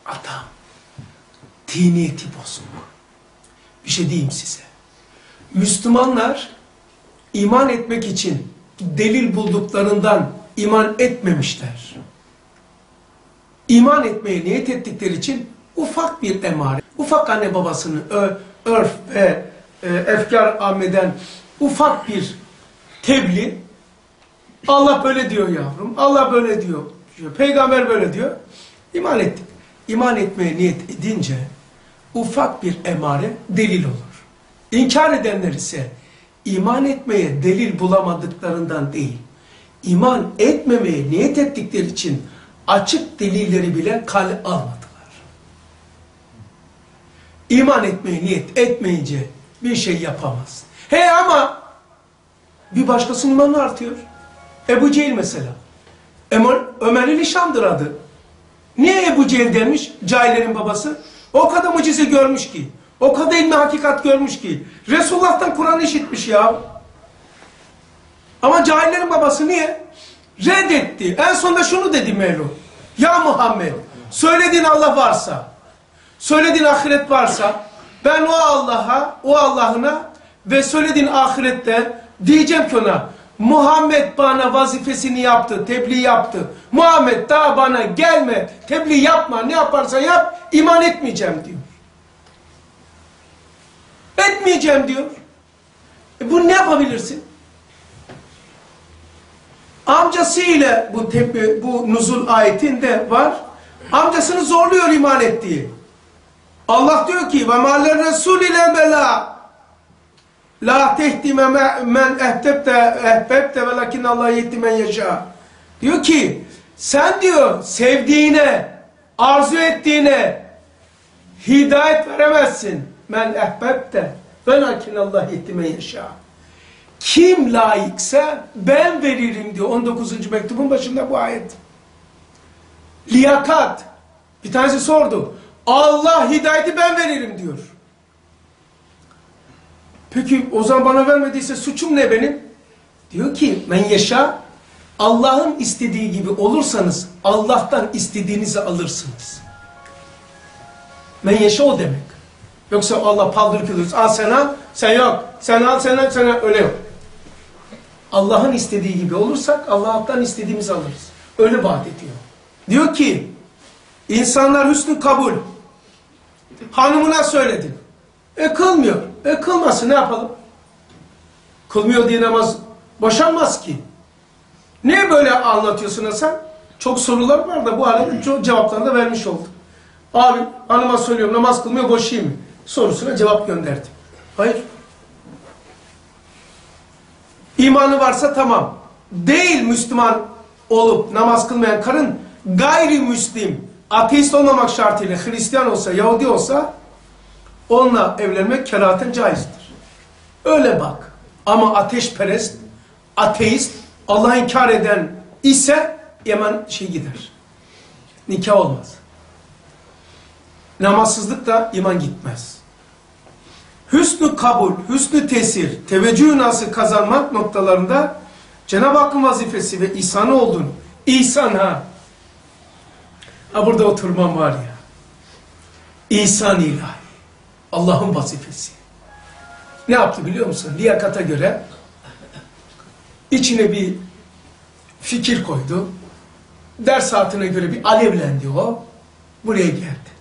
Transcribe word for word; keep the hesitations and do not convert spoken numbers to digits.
Adam diniyeti bozuk. Bir şey diyeyim size. Müslümanlar iman etmek için delil bulduklarından iman etmemişler. İman etmeye niyet ettikleri için ufak bir emare, ufak anne babasını örf ve e, efkar ameden ufak bir tebliğ, Allah böyle diyor yavrum, Allah böyle diyor, peygamber böyle diyor, iman ettik. İman etmeye niyet edince ufak bir emare delil olur. İnkar edenler ise iman etmeye delil bulamadıklarından değil, iman etmemeye niyet ettikleri için açık delilleri bile kale almadılar. İman etmeye niyet etmeyince bir şey yapamaz. He ama bir başkasının imanı artıyor. Ebu Cehil mesela. Ömer, Ömer'in Şam'dır adı. Niye Ebu Cehil denmiş? Cahillerin babası. O kadar mucize görmüş ki. O kadar ilmi hakikat görmüş ki. Resulullah'tan Kur'an işitmiş ya. Ama cahillerin babası niye? Reddetti. En sonunda şunu dedi Mevlu. Ya Muhammed, söylediğin Allah varsa, söylediğin ahiret varsa, ben o Allah'a, o Allah'ına ve söylediğin ahirette diyeceğim ki ona, Muhammed bana vazifesini yaptı, tebliğ yaptı. Muhammed daha bana gelme, tebliğ yapma, ne yaparsan yap, iman etmeyeceğim diyor. Etmeyeceğim diyor. E bunu ne yapabilirsin? Amcası ile bu, tebliğ, bu nuzul ayetinde var. Amcasını zorluyor iman ettiği. Allah diyor ki ve mâler resûl ile belâ la tehdime men ehbebte ehbebte velakin Allah yehdi men yeşâ. Diyor ki sen diyor sevdiğine, arzu ettiğine hidayet veremezsin. Men ehbebte velakin Allah yehdi men yeşâ. Kim layıksa ben veririm diyor. on dokuzuncu mektubun başında bu ayet. Liyakat. Bir tanesi sordu. Allah hidayeti ben veririm diyor. Peki o zaman bana vermediyse suçum ne benim? Diyor ki men yeşâ, Allah'ın istediği gibi olursanız Allah'tan istediğinizi alırsınız. Men yeşâ o demek. Yoksa Allah paldır küldür. Al sen al, sen yok. Sen al, sen al, sen al. Öyle yok. Allah'ın istediği gibi olursak Allah'tan istediğimizi alırız. Öyle vaat ediyor. Diyor ki insanlar hüsnü kabul. Hanımına söyledin. E kılmıyor. E kılmasın ne yapalım? Kılmıyor diye namaz boşanmaz ki. Niye böyle anlatıyorsun Hasan? Çok sorular var da bu arada çok cevaplarını da vermiş olduk. Abi hanıma söylüyorum namaz kılmıyor boşayayım mı? Sorusuna cevap gönderdim. Hayır. İmanı varsa tamam. Değil Müslüman olup namaz kılmayan karın gayrimüslim, ateist olmamak şartıyla Hristiyan olsa, Yahudi olsa onunla evlenmek kerahaten caizdir. Öyle bak. Ama ateşperest, ateist, Allah'ı inkar eden ise hemen şey gider. Nikah olmaz. Namazsızlık da iman gitmez. Hüsnü kabul, hüsnü tesir, teveccüh nasıl kazanmak noktalarında Cenab-ı Hakk'ın vazifesi ve ihsanı olduğunu, ihsan ha. Ha burada oturmam var ya. İhsan ilahi. Allah'ın vazifesi. Ne yaptı biliyor musun? Liyakata göre içine bir fikir koydu. Ders saatine göre bir alevlendi o. Buraya geldi.